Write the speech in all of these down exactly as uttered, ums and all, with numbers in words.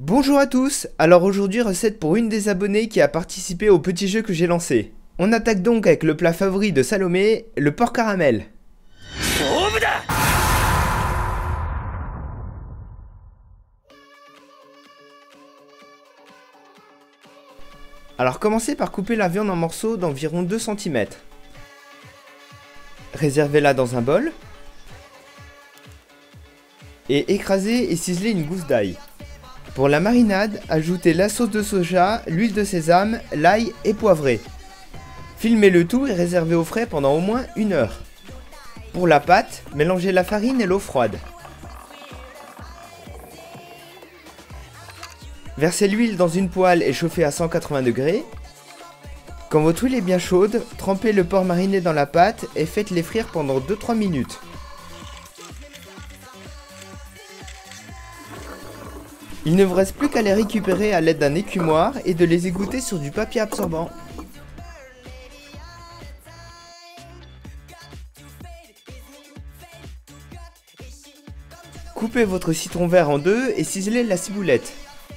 Bonjour à tous, alors aujourd'hui recette pour une des abonnées qui a participé au petit jeu que j'ai lancé. On attaque donc avec le plat favori de Salomé, le porc caramel. Alors commencez par couper la viande en morceaux d'environ deux centimètres. Réservez-la dans un bol. Et écrasez et ciselez une gousse d'ail. Pour la marinade, ajoutez la sauce de soja, l'huile de sésame, l'ail et poivré. Filmez le tout et réservez au frais pendant au moins une heure. Pour la pâte, mélangez la farine et l'eau froide. Versez l'huile dans une poêle et chauffez à cent quatre-vingts degrés. Quand votre huile est bien chaude, trempez le porc mariné dans la pâte et faites-les frire pendant deux à trois minutes. Il ne vous reste plus qu'à les récupérer à l'aide d'un écumoire et de les égoutter sur du papier absorbant. Coupez votre citron vert en deux et ciselez la ciboulette.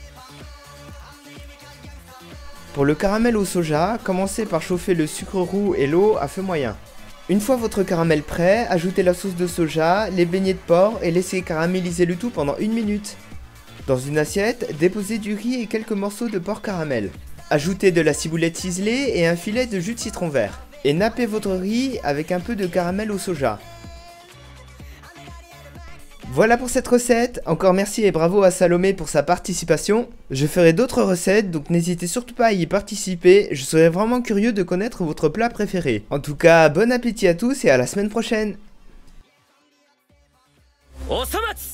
Pour le caramel au soja, commencez par chauffer le sucre roux et l'eau à feu moyen. Une fois votre caramel prêt, ajoutez la sauce de soja, les beignets de porc et laissez caraméliser le tout pendant une minute. Dans une assiette, déposez du riz et quelques morceaux de porc caramel. Ajoutez de la ciboulette ciselée et un filet de jus de citron vert. Et nappez votre riz avec un peu de caramel au soja. Voilà pour cette recette, encore merci et bravo à Salomé pour sa participation. Je ferai d'autres recettes, donc n'hésitez surtout pas à y participer, je serais vraiment curieux de connaître votre plat préféré. En tout cas, bon appétit à tous et à la semaine prochaine. Osamatsu